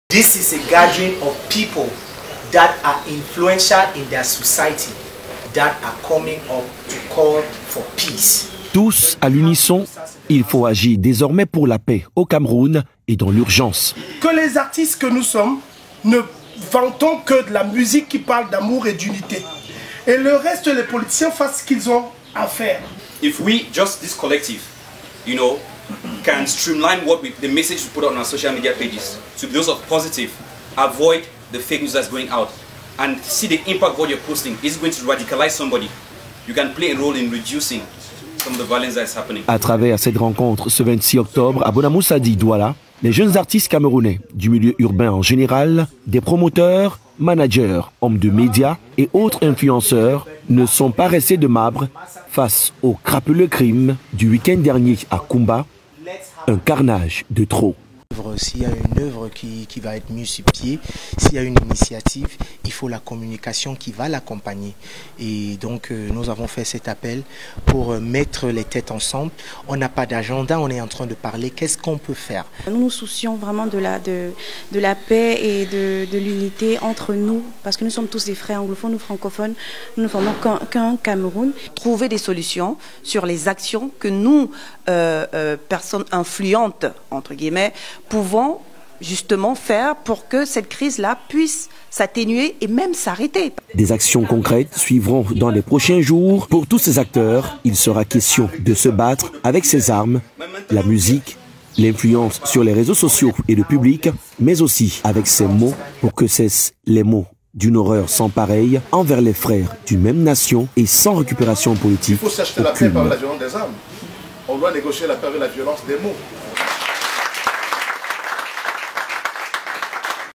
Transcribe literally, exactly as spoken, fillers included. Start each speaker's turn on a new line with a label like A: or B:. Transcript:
A: This is a gathering of people that are influential in their society, that are coming up to call for peace.
B: Tous à l'unisson, il faut agir désormais pour la paix au Cameroun et dans l'urgence.
C: Que les artistes que nous sommes ne vantons que de la musique qui parle d'amour et d'unité. Et le reste, les politiciens fassent ce qu'ils ont à faire.
D: If we, just this collective, you know, can streamline what we, the message we put on our social media pages to those of positive, avoid the fake news that's going out, and see the impact of what you're posting. Is going to radicalize somebody. You can play a role in reducing some of the violence that's happening.
B: À travers cette rencontre ce vingt-six octobre à Bonamoussadi, Douala, les jeunes artistes camerounais du milieu urbain en général, des promoteurs, managers, hommes de médias et autres influenceurs ne sont pas restés de marbre face au crapuleux crime du week-end dernier à Kumba, un carnage de trop.
E: S'il y a une œuvre qui, qui va être mise sur pied, s'il y a une initiative, il faut la communication qui va l'accompagner. Et donc euh, nous avons fait cet appel pour euh, mettre les têtes ensemble. On n'a pas d'agenda, on est en train de parler, qu'est-ce qu'on peut faire?
F: Nous nous soucions vraiment de la, de, de la paix et de, de l'unité entre nous, parce que nous sommes tous des frères anglophones ou francophones, nous ne formons qu'un qu'un Cameroun.
G: Trouver des solutions sur les actions que nous, euh, euh, personnes influentes, entre guillemets, pouvons justement faire pour que cette crise-là puisse s'atténuer et même s'arrêter.
B: Des actions concrètes suivront dans les prochains jours. Pour tous ces acteurs, il sera question de se battre avec ses armes, la musique, l'influence sur les réseaux sociaux et le public, mais aussi avec ses mots pour que cessent les mots d'une horreur sans pareille envers les frères d'une même nation et sans récupération politique.
H: Il faut s'acheter la paix par la violence des armes. On doit négocier la paix avec la violence des mots.